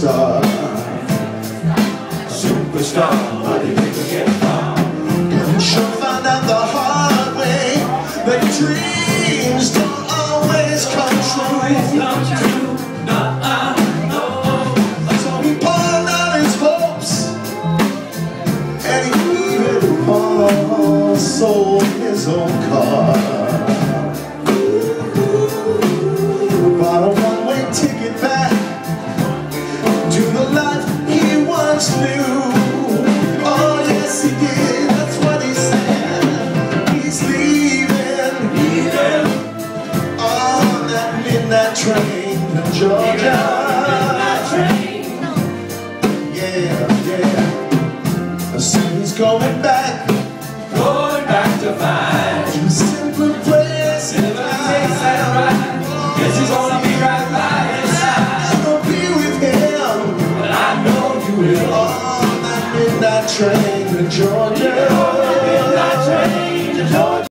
superstar. Superstar, but he never get far. And sure found out the hard way that dreams don't always come true. So he pawned out his hopes, and he even sold his own car. Bought a one-way ticket back to the life he once knew. Oh yes he did, that's what he said. He's leaving on that midnight train to Georgia. Yeah. So he's going back to find a simpler place in right. Guess he's gonna be right by his side. I'm gonna be with him, but I know you will. On that midnight train to Georgia. Midnight train to Georgia.